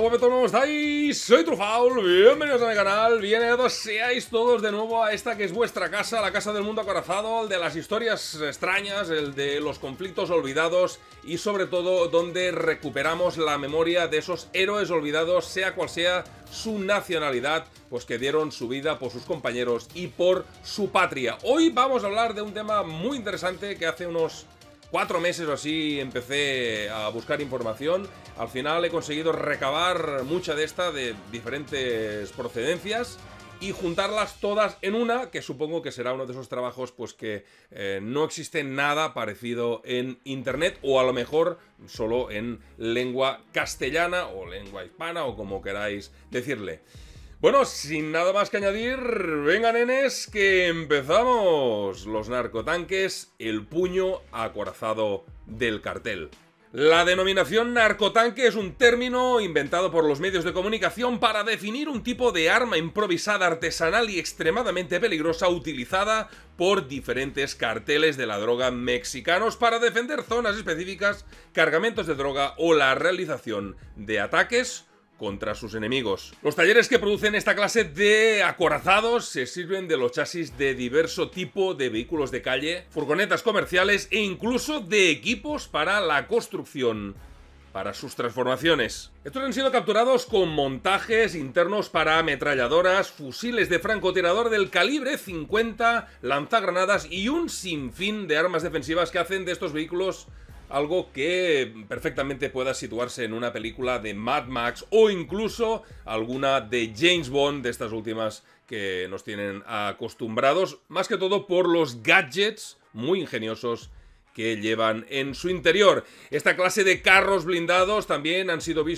guapetos, ¿cómo estáis? Soy Trufaul, bienvenidos a mi canal, bienvenidos seáis todos de nuevo a esta que es vuestra casa, la casa del mundo acorazado, el de las historias extrañas, el de los conflictos olvidados y sobre todo donde recuperamos la memoria de esos héroes olvidados, sea cual sea su nacionalidad, pues que dieron su vida por sus compañeros y por su patria. Hoy vamos a hablar de un tema muy interesante que hace unos 4 meses o así empecé a buscar información. Al final he conseguido recabar mucha de esta de diferentes procedencias y juntarlas todas en una, que supongo que será uno de esos trabajos pues que no existe nada parecido en internet, o a lo mejor solo en lengua castellana o lengua hispana o como queráis decirle. Bueno, sin nada más que añadir, venga nenes, que empezamos. Los narcotanques, el puño acorazado del cartel. La denominación narcotanque es un término inventado por los medios de comunicación para definir un tipo de arma improvisada, artesanal y extremadamente peligrosa utilizada por diferentes carteles de la droga mexicanos para defender zonas específicas, cargamentos de droga o la realización de ataques contra sus enemigos. Los talleres que producen esta clase de acorazados se sirven de los chasis de diverso tipo de vehículos de calle, furgonetas comerciales e incluso de equipos para la construcción, para sus transformaciones. Estos han sido capturados con montajes internos para ametralladoras, fusiles de francotirador del calibre 50, lanzagranadas y un sinfín de armas defensivas que hacen de estos vehículos algo que perfectamente pueda situarse en una película de Mad Max o incluso alguna de James Bond, de estas últimas que nos tienen acostumbrados, más que todo por los gadgets muy ingeniosos que llevan en su interior. Esta clase de carros blindados también han sido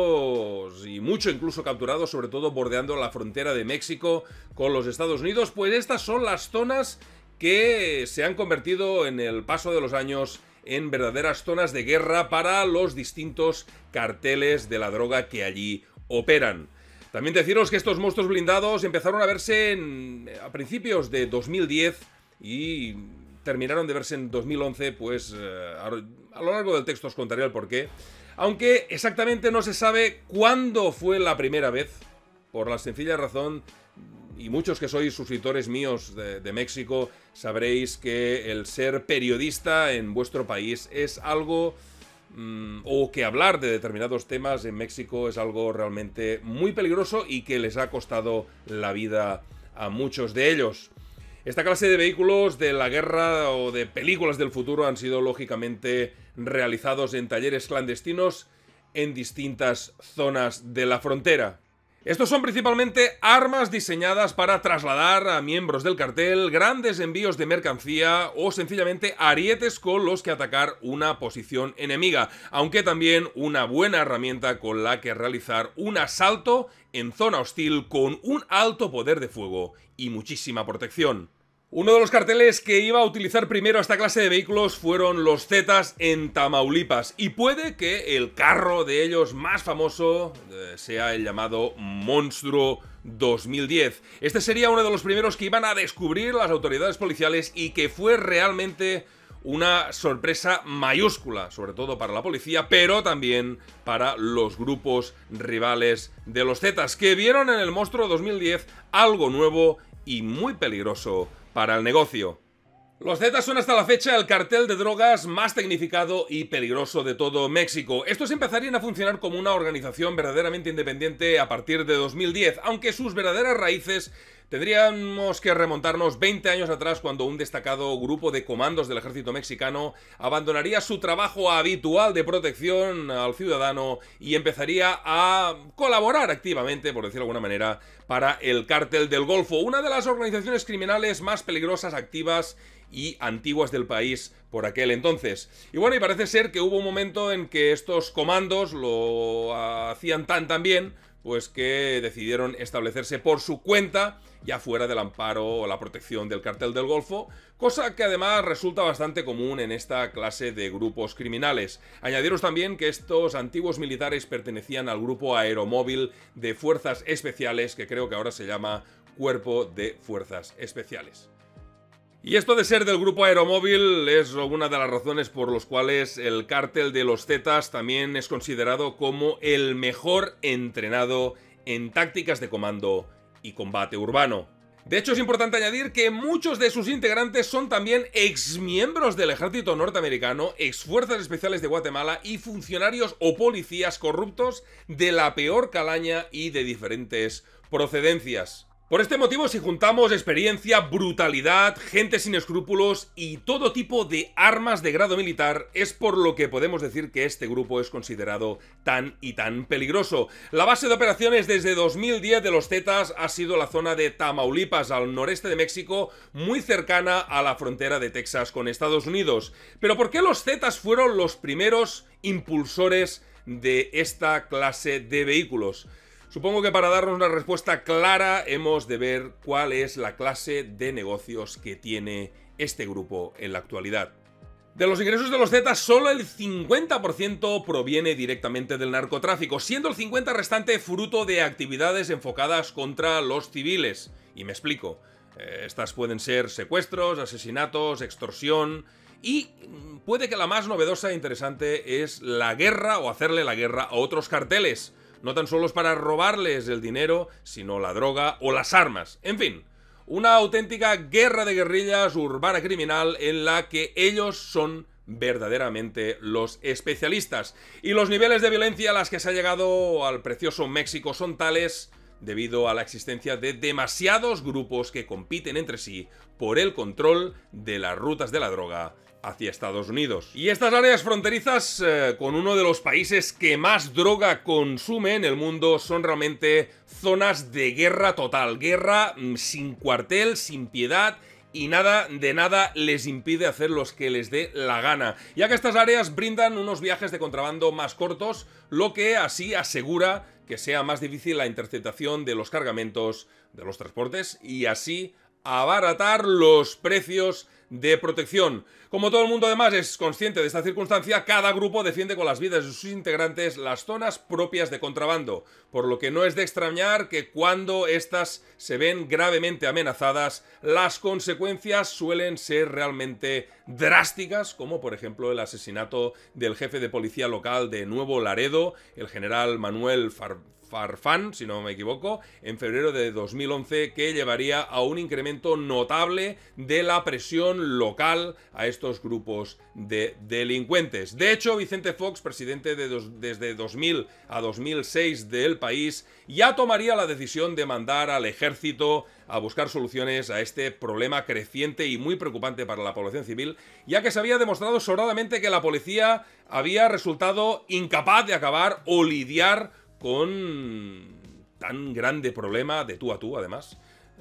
vistos y mucho incluso capturados, sobre todo bordeando la frontera de México con los Estados Unidos, pues estas son las zonas que se han convertido en el paso de los años en verdaderas zonas de guerra para los distintos carteles de la droga que allí operan. También deciros que estos monstruos blindados empezaron a verse a principios de 2010 y terminaron de verse en 2011, pues a lo largo del texto os contaré el porqué. Aunque exactamente no se sabe cuándo fue la primera vez, por la sencilla razón, y muchos que sois suscriptores míos de México sabréis que el ser periodista en vuestro país es algo, o que hablar de determinados temas en México es algo realmente muy peligroso y que les ha costado la vida a muchos de ellos. Esta clase de vehículos de la guerra o de películas del futuro han sido lógicamente realizados en talleres clandestinos en distintas zonas de la frontera. Estos son principalmente armas diseñadas para trasladar a miembros del cartel, grandes envíos de mercancía o sencillamente arietes con los que atacar una posición enemiga, aunque también una buena herramienta con la que realizar un asalto en zona hostil con un alto poder de fuego y muchísima protección. Uno de los carteles que iba a utilizar primero esta clase de vehículos fueron los Zetas en Tamaulipas, y puede que el carro de ellos más famoso sea el llamado Monstruo 2010. Este sería uno de los primeros que iban a descubrir las autoridades policiales y que fue realmente una sorpresa mayúscula, sobre todo para la policía, pero también para los grupos rivales de los Zetas, que vieron en el Monstruo 2010 algo nuevo y muy peligroso para el negocio. Los Zetas son hasta la fecha el cartel de drogas más tecnificado y peligroso de todo México. Estos empezarían a funcionar como una organización verdaderamente independiente a partir de 2010, aunque sus verdaderas raíces tendríamos que remontarnos 20 años atrás, cuando un destacado grupo de comandos del ejército mexicano abandonaría su trabajo habitual de protección al ciudadano y empezaría a colaborar activamente, por decirlo de alguna manera, para el Cártel del Golfo, una de las organizaciones criminales más peligrosas, activas y antiguas del país por aquel entonces. Y bueno, y parece ser que hubo un momento en que estos comandos lo hacían tan bien, pues que decidieron establecerse por su cuenta, ya fuera del amparo o la protección del Cártel del Golfo, cosa que además resulta bastante común en esta clase de grupos criminales. Añadiros también que estos antiguos militares pertenecían al grupo aeromóvil de Fuerzas Especiales, que creo que ahora se llama Cuerpo de Fuerzas Especiales. Y esto de ser del grupo Aeromóvil es una de las razones por las cuales el cártel de los Zetas también es considerado como el mejor entrenado en tácticas de comando y combate urbano. De hecho, es importante añadir que muchos de sus integrantes son también exmiembros del ejército norteamericano, exfuerzas especiales de Guatemala y funcionarios o policías corruptos de la peor calaña y de diferentes procedencias. Por este motivo, si juntamos experiencia, brutalidad, gente sin escrúpulos y todo tipo de armas de grado militar, es por lo que podemos decir que este grupo es considerado tan y tan peligroso. La base de operaciones desde 2010 de los Zetas ha sido la zona de Tamaulipas, al noreste de México, muy cercana a la frontera de Texas con Estados Unidos. Pero ¿por qué los Zetas fueron los primeros impulsores de esta clase de vehículos? Supongo que para darnos una respuesta clara hemos de ver cuál es la clase de negocios que tiene este grupo en la actualidad. De los ingresos de los Zetas, solo el 50% proviene directamente del narcotráfico, siendo el 50% restante fruto de actividades enfocadas contra los civiles. Y me explico. Estas pueden ser secuestros, asesinatos, extorsión. Y puede que la más novedosa e interesante es la guerra o hacerle la guerra a otros carteles. No tan solo es para robarles el dinero, sino la droga o las armas. En fin, una auténtica guerra de guerrillas urbana criminal en la que ellos son verdaderamente los especialistas. Y los niveles de violencia a las que se ha llegado al precioso México son tales debido a la existencia de demasiados grupos que compiten entre sí por el control de las rutas de la droga hacia Estados Unidos. Y estas áreas fronterizas, con uno de los países que más droga consume en el mundo, son realmente zonas de guerra total. Guerra sin cuartel, sin piedad, y nada de nada les impide hacer los que les dé la gana, ya que estas áreas brindan unos viajes de contrabando más cortos, lo que así asegura que sea más difícil la interceptación de los cargamentos de los transportes y así abaratar los precios de protección. Como todo el mundo además es consciente de esta circunstancia, cada grupo defiende con las vidas de sus integrantes las zonas propias de contrabando, por lo que no es de extrañar que cuando estas se ven gravemente amenazadas, las consecuencias suelen ser realmente drásticas, como por ejemplo el asesinato del jefe de policía local de Nuevo Laredo, el general Manuel Farfán, si no me equivoco, en febrero de 2011, que llevaría a un incremento notable de la presión local a estos grupos de delincuentes. De hecho, Vicente Fox, presidente desde 2000 a 2006 del país, ya tomaría la decisión de mandar al ejército a buscar soluciones a este problema creciente y muy preocupante para la población civil, ya que se había demostrado sobradamente que la policía había resultado incapaz de acabar o lidiar con tan grande problema de tú a tú, además.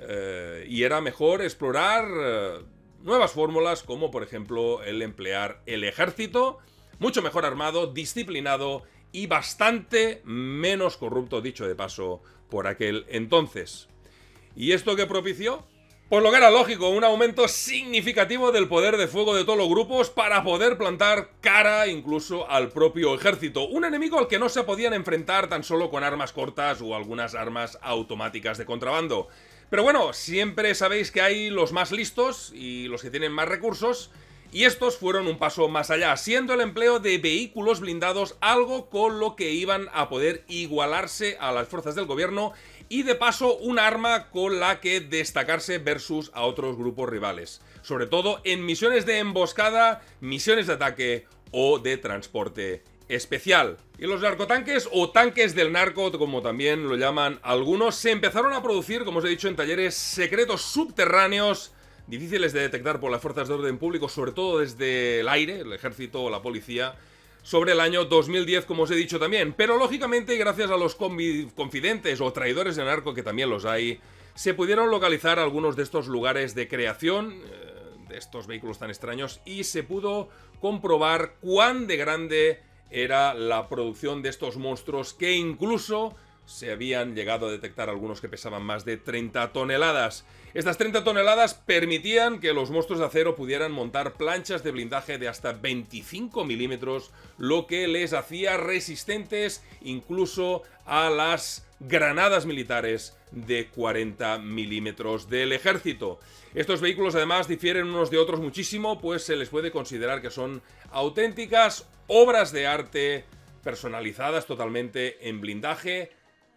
Y era mejor explorar nuevas fórmulas, como por ejemplo el emplear el ejército, mucho mejor armado, disciplinado y bastante menos corrupto, dicho de paso, por aquel entonces. ¿Y esto qué propició? Pues lo que era lógico, un aumento significativo del poder de fuego de todos los grupos para poder plantar cara incluso al propio ejército. Un enemigo al que no se podían enfrentar tan solo con armas cortas o algunas armas automáticas de contrabando. Pero bueno, siempre sabéis que hay los más listos y los que tienen más recursos, y estos fueron un paso más allá, siendo el empleo de vehículos blindados algo con lo que iban a poder igualarse a las fuerzas del gobierno y de paso un arma con la que destacarse versus a otros grupos rivales, sobre todo en misiones de emboscada, misiones de ataque o de transporte especial. Y los narcotanques o tanques del narco, como también lo llaman algunos, se empezaron a producir, como os he dicho, en talleres secretos subterráneos, difíciles de detectar por las fuerzas de orden público, sobre todo desde el aire, el ejército o la policía, sobre el año 2010, como os he dicho también. Pero lógicamente, gracias a los confidentes o traidores de narco, que también los hay, se pudieron localizar algunos de estos lugares de creación de estos vehículos tan extraños y se pudo comprobar cuán de grande era la producción de estos monstruos, que incluso se habían llegado a detectar algunos que pesaban más de 30 toneladas. Estas 30 toneladas permitían que los monstruos de acero pudieran montar planchas de blindaje de hasta 25 milímetros, lo que les hacía resistentes incluso a las granadas militares de 40 milímetros del ejército. Estos vehículos además difieren unos de otros muchísimo, pues se les puede considerar que son auténticas obras de arte personalizadas totalmente en blindaje,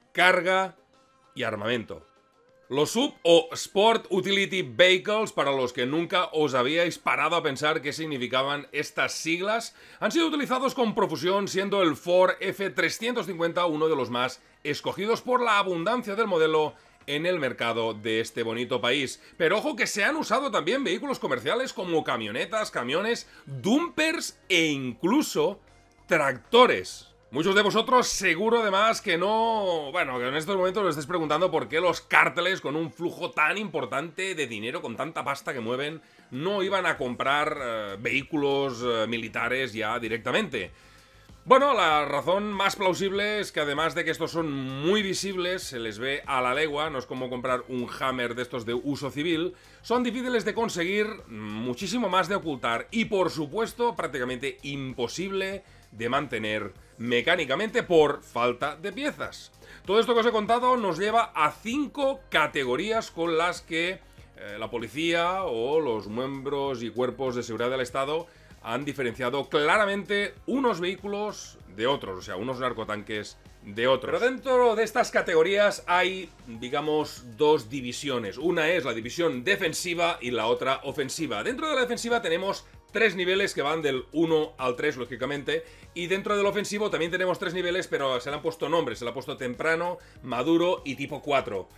carga y armamento. Los Sub o Sport Utility Vehicles, para los que nunca os habíais parado a pensar qué significaban estas siglas, han sido utilizados con profusión, siendo el Ford F350 uno de los más escogidos por la abundancia del modelo en el mercado de este bonito país. Pero ojo que se han usado también vehículos comerciales como camionetas, camiones, dumpers e incluso tractores. Muchos de vosotros seguro además que no... Bueno, que en estos momentos os estáis preguntando por qué los cárteles con un flujo tan importante de dinero, con tanta pasta que mueven, no iban a comprar vehículos militares ya directamente. Bueno, la razón más plausible es que además de que estos son muy visibles, se les ve a la legua, no es como comprar un Hammer de estos de uso civil, son difíciles de conseguir, muchísimo más de ocultar y por supuesto prácticamente imposible de mantener mecánicamente por falta de piezas. Todo esto que os he contado nos lleva a 5 categorías con las que la policía o los miembros y cuerpos de seguridad del Estado han diferenciado claramente unos vehículos de otros, o sea, unos narcotanques de otros. Pero dentro de estas categorías hay, digamos, dos divisiones. Una es la división defensiva y la otra ofensiva. Dentro de la defensiva tenemos 3 niveles que van del 1 al 3, lógicamente, y dentro del ofensivo también tenemos 3 niveles, pero se le han puesto nombres, se le ha puesto temprano, maduro y tipo 4.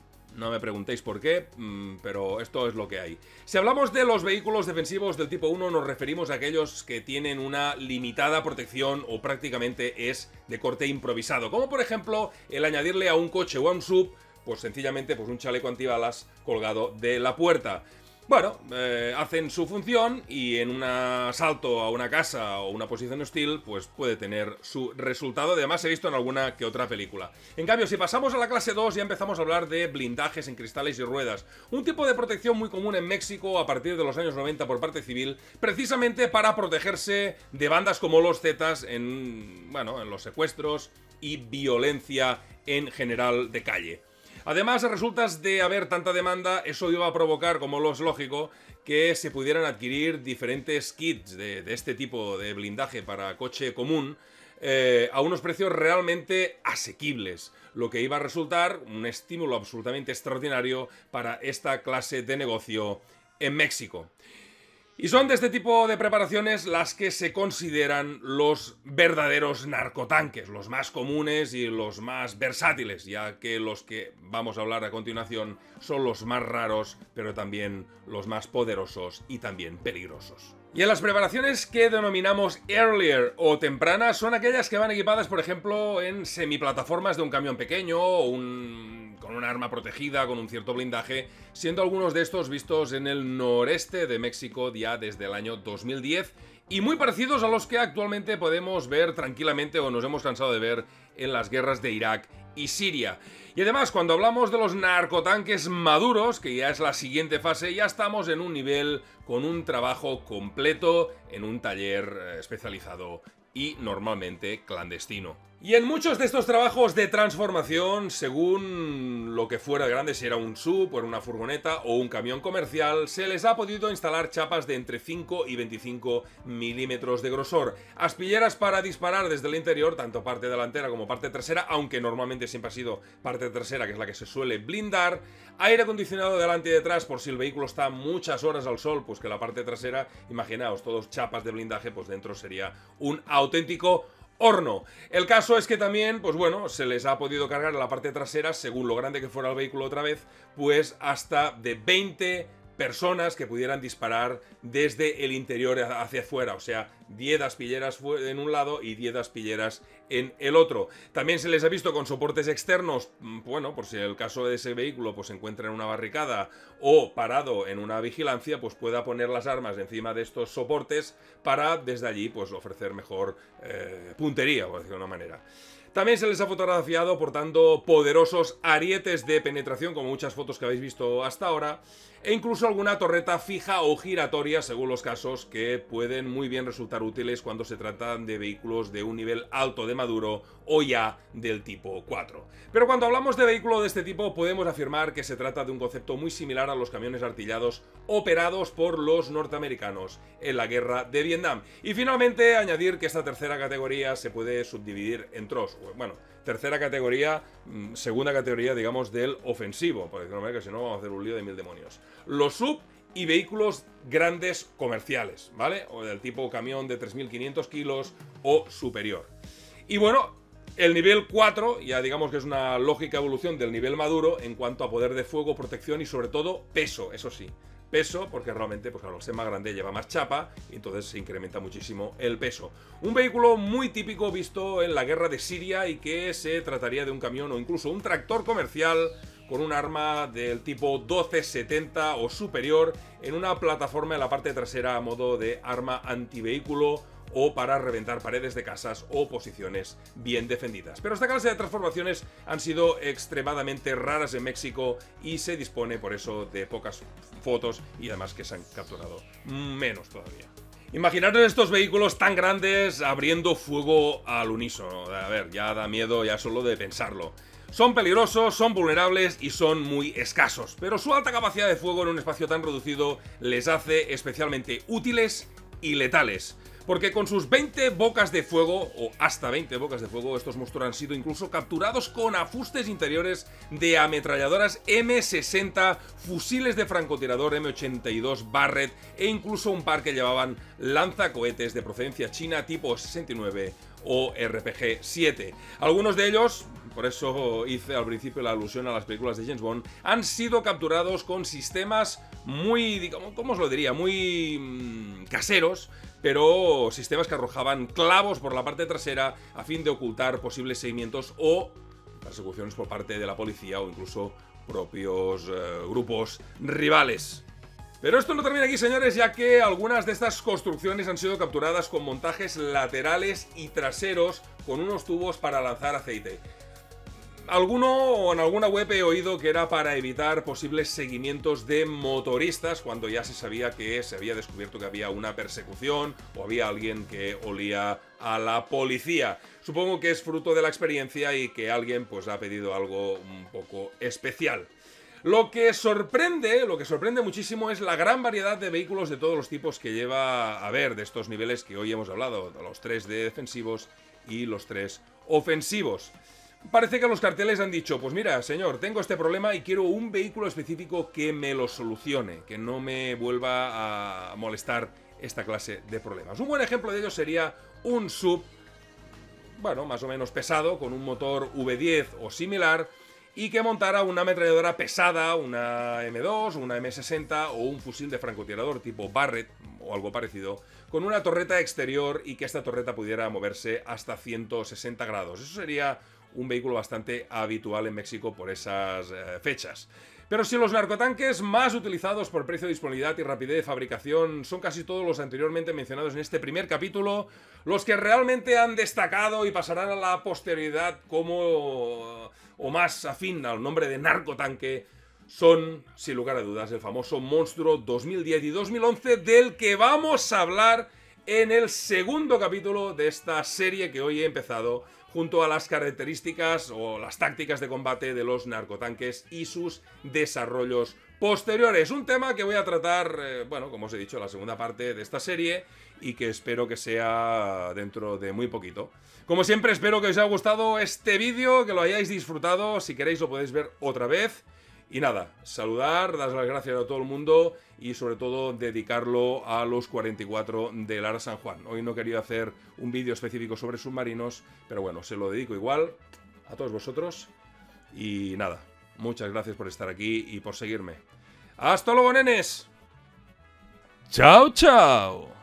No me preguntéis por qué, pero esto es lo que hay. Si hablamos de los vehículos defensivos del tipo 1, nos referimos a aquellos que tienen una limitada protección o prácticamente es de corte improvisado, como por ejemplo el añadirle a un coche o a un sub, pues sencillamente pues un chaleco antibalas colgado de la puerta. Bueno, hacen su función y en un asalto a una casa o una posición hostil, pues puede tener su resultado. Además, he visto en alguna que otra película. En cambio, si pasamos a la clase 2, ya empezamos a hablar de blindajes en cristales y ruedas. Un tipo de protección muy común en México a partir de los años 90 por parte civil, precisamente para protegerse de bandas como los Zetas en los secuestros y violencia en general de calle. Además, a resultas de haber tanta demanda, eso iba a provocar, como es lógico, que se pudieran adquirir diferentes kits de este tipo de blindaje para coche común a unos precios realmente asequibles, lo que iba a resultar un estímulo absolutamente extraordinario para esta clase de negocio en México. Y son de este tipo de preparaciones las que se consideran los verdaderos narcotanques, los más comunes y los más versátiles, ya que los que vamos a hablar a continuación son los más raros, pero también los más poderosos y también peligrosos. Y en las preparaciones que denominamos earlier o tempranas son aquellas que van equipadas, por ejemplo, en semiplataformas de un camión pequeño o con un arma protegida, con un cierto blindaje, siendo algunos de estos vistos en el noreste de México ya desde el año 2010 y muy parecidos a los que actualmente podemos ver tranquilamente o nos hemos cansado de ver en las guerras de Irak y Siria. Y además, cuando hablamos de los narcotanques maduros, que ya es la siguiente fase, ya estamos en un nivel con un trabajo completo en un taller especializado y normalmente clandestino. Y en muchos de estos trabajos de transformación, según lo que fuera grande, si era un sub, o una furgoneta o un camión comercial, se les ha podido instalar chapas de entre 5 y 25 milímetros de grosor. Aspilleras para disparar desde el interior, tanto parte delantera como parte trasera, aunque normalmente siempre ha sido parte trasera, que es la que se suele blindar. Aire acondicionado delante y detrás, por si el vehículo está muchas horas al sol, pues que la parte trasera, imaginaos, todos chapas de blindaje, pues dentro sería un auténtico horno. El caso es que también, pues bueno, se les ha podido cargar en la parte trasera, según lo grande que fuera el vehículo otra vez, pues hasta de 20 personas que pudieran disparar desde el interior hacia afuera, o sea, 10 aspilleras en un lado y 10 aspilleras en el otro. También se les ha visto con soportes externos, bueno, por si el caso de ese vehículo pues se encuentra en una barricada o parado en una vigilancia, pues pueda poner las armas encima de estos soportes para desde allí pues ofrecer mejor puntería, por decirlo de una manera. También se les ha fotografiado portando poderosos arietes de penetración, como muchas fotos que habéis visto hasta ahora, e incluso alguna torreta fija o giratoria, según los casos, que pueden muy bien resultar útiles cuando se trata de vehículos de un nivel alto de maduro o ya del tipo 4. Pero cuando hablamos de vehículo de este tipo, podemos afirmar que se trata de un concepto muy similar a los camiones artillados operados por los norteamericanos en la guerra de Vietnam. Y finalmente, añadir que esta tercera categoría se puede subdividir en dos. Bueno, tercera categoría, segunda categoría, digamos, del ofensivo, porque que si no vamos a hacer un lío de mil demonios. Los sub y vehículos grandes comerciales, ¿vale? O del tipo camión de 3.500 kilos o superior. Y bueno, el nivel 4, ya digamos que es una lógica evolución del nivel maduro en cuanto a poder de fuego, protección y sobre todo peso, eso sí. Peso, porque realmente, pues claro, al ser más grande lleva más chapa y entonces se incrementa muchísimo el peso. Un vehículo muy típico visto en la guerra de Siria y que se trataría de un camión o incluso un tractor comercial con un arma del tipo 1270 o superior en una plataforma en la parte trasera a modo de arma antivehículo o para reventar paredes de casas o posiciones bien defendidas. Pero esta clase de transformaciones han sido extremadamente raras en México y se dispone por eso de pocas fotos y además que se han capturado menos todavía. Imaginaros estos vehículos tan grandes abriendo fuego al unísono. A ver, ya da miedo ya solo de pensarlo. Son peligrosos, son vulnerables y son muy escasos, pero su alta capacidad de fuego en un espacio tan reducido les hace especialmente útiles y letales. Porque con sus 20 bocas de fuego, o hasta 20 bocas de fuego, estos monstruos han sido incluso capturados con afustes interiores de ametralladoras M60, fusiles de francotirador M82 Barrett e incluso un par que llevaban lanzacohetes de procedencia china tipo 69 o RPG-7. Algunos de ellos, por eso hice al principio la alusión a las películas de James Bond, han sido capturados con sistemas muy, digamos, ¿cómo os lo diría? Muy caseros, pero sistemas que arrojaban clavos por la parte trasera a fin de ocultar posibles seguimientos o persecuciones por parte de la policía o incluso propios grupos rivales. Pero esto no termina aquí, señores, ya que algunas de estas construcciones han sido capturadas con montajes laterales y traseros con unos tubos para lanzar aceite. En alguna web he oído que era para evitar posibles seguimientos de motoristas cuando ya se sabía que se había descubierto que había una persecución o había alguien que olía a la policía. Supongo que es fruto de la experiencia y que alguien pues ha pedido algo un poco especial. Lo que sorprende muchísimo es la gran variedad de vehículos de todos los tipos que lleva a ver de estos niveles que hoy hemos hablado, los 3 de defensivos y los 3 ofensivos. Parece que los carteles han dicho, pues mira, señor, tengo este problema y quiero un vehículo específico que me lo solucione, que no me vuelva a molestar esta clase de problemas. Un buen ejemplo de ello sería un sub, bueno, más o menos pesado, con un motor V10 o similar, y que montara una ametralladora pesada, una M2, una M60 o un fusil de francotirador tipo Barrett o algo parecido, con una torreta exterior y que esta torreta pudiera moverse hasta 160 grados. Eso sería un vehículo bastante habitual en México por esas fechas. Pero si los narcotanques más utilizados por precio, disponibilidad y rapidez de fabricación son casi todos los anteriormente mencionados en este primer capítulo, los que realmente han destacado y pasarán a la posteridad como o más afín al nombre de narcotanque son, sin lugar a dudas, el famoso monstruo 2010 y 2011 del que vamos a hablar en el segundo capítulo de esta serie que hoy he empezado, junto a las características o las tácticas de combate de los narcotanques y sus desarrollos posteriores. Un tema que voy a tratar, bueno, como os he dicho, en la segunda parte de esta serie y que espero que sea dentro de muy poquito. Como siempre, espero que os haya gustado este vídeo, que lo hayáis disfrutado. Si queréis lo podéis ver otra vez. Y nada, saludar, dar las gracias a todo el mundo y sobre todo dedicarlo a los 44 de Lara San Juan. Hoy no quería hacer un vídeo específico sobre submarinos, pero bueno, se lo dedico igual a todos vosotros. Y nada, muchas gracias por estar aquí y por seguirme. ¡Hasta luego, nenes! ¡Chao, chao!